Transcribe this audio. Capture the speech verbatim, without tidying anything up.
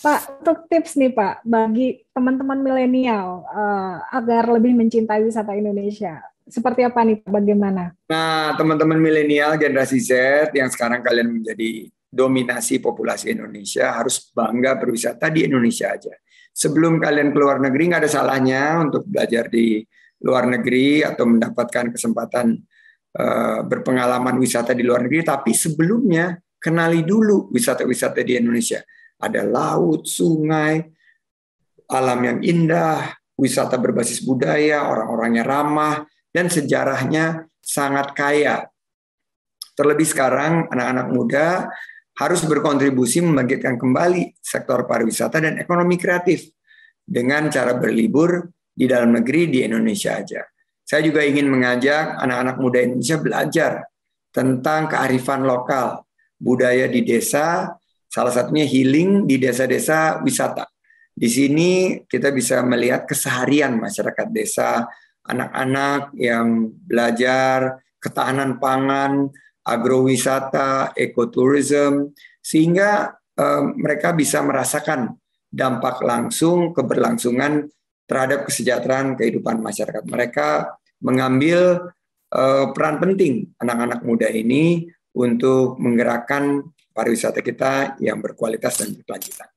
Pak, untuk tips nih Pak, bagi teman-teman milenial eh, agar lebih mencintai wisata Indonesia. Seperti apa nih Pak? Bagaimana? Nah, teman-teman milenial generasi Z yang sekarang kalian menjadi dominasi populasi Indonesia harus bangga berwisata di Indonesia aja. Sebelum kalian keluar negeri, nggak ada salahnya untuk belajar di luar negeri atau mendapatkan kesempatan uh, berpengalaman wisata di luar negeri. Tapi sebelumnya kenali dulu wisata-wisata di Indonesia. Ada laut, sungai, alam yang indah, wisata berbasis budaya, orang-orangnya ramah, dan sejarahnya sangat kaya. Terlebih sekarang anak-anak muda harus berkontribusi membangkitkan kembali sektor pariwisata dan ekonomi kreatif dengan cara berlibur di dalam negeri di Indonesia aja. Saya juga ingin mengajak anak-anak muda Indonesia belajar tentang kearifan lokal, budaya di desa, salah satunya healing di desa-desa wisata. Di sini kita bisa melihat keseharian masyarakat desa, anak-anak yang belajar ketahanan pangan, agrowisata, ekoturism, sehingga eh, mereka bisa merasakan dampak langsung keberlangsungan terhadap kesejahteraan kehidupan masyarakat. Mereka mengambil eh, peran penting anak-anak muda ini untuk menggerakkan pariwisata kita yang berkualitas dan berkelanjutan.